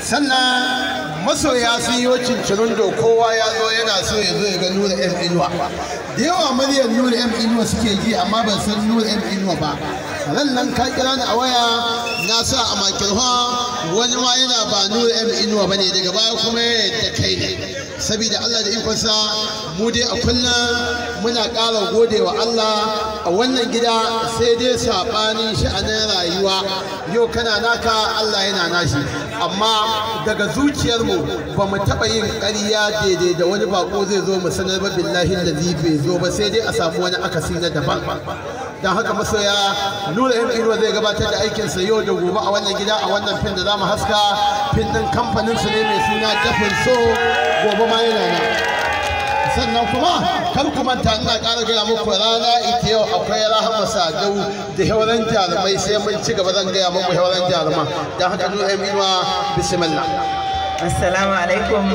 sannan masoya sun yi cincirin da kowa ya zo yana so ya zo ya ga Nura M Inuwa. Da yawa muryar Nura M Inuwa suke ji amma ban san Nura M Inuwa ba. Ran nan ka kira ni a waya na sa a makirfa wani ma yana ba Nura M Inuwa bane, daga baya kuma da kai ne. Saboda Allah da ikonsa mu dai a kullum muna ƙara gode wa Allah a wannan gida, sai dai saɓanin sha'anin rayuwa. Yau kana naka Allah yana nashi, amma daga zuciyarmu ba mu taɓa yin ƙarya daidai da wani bako zai zo mu sanar ba, billahi da bai zo ba, sai dai a samu wani akasi na daban. Don haka masoya, Nura M Inuwa zai gabatar da aikinsa yau da gobe a wannan gida, a wannan fim da za mu haska. Fim ɗin kamfanin su ne mai suna Dafin So, gobe ma yana nan. Sannan kuma kar ku manta, ina ƙara gaya muku rana ita yau akwai Rahama Sadau da hauran jarumai, sai mun ci gaba zan gaya muku hauran jaruman. Don haka Nura M Inuwa, bismillah. Assalamu alaikum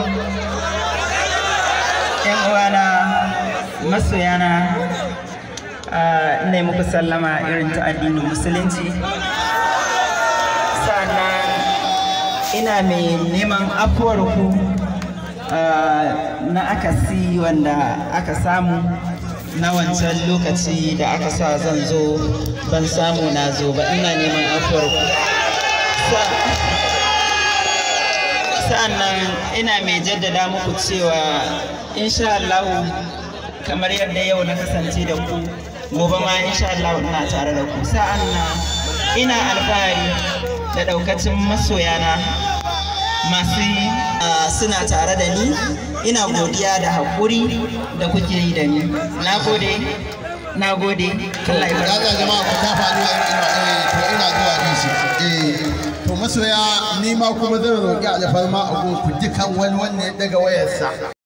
ƴan uwana masoyana, ina yi muku sallama irin ta addinin musulunci. Sannan ina mai neman afuwar ku na akasi wanda aka samu na wancan lokaci da aka sa zan zo ban samu na zo ba, ina neman afuwar ku. Sa'annan ina mai jaddada muku cewa insha Allah kamar yadda yau na kasance da ku, gobe ma insha Allah ina tare da ku. Sa'annan ina alfahari da daukacin masoyana masu suna tare da ni. Ina godiya da haƙuri da kuke yi da ni. Na gode. Allah ya barka. Jama'a ku tafa to ina zuwa bishi. To masoya, ni ma kuma zan roƙi alfarma a gunku dukan wani wanda ya daga wayarsa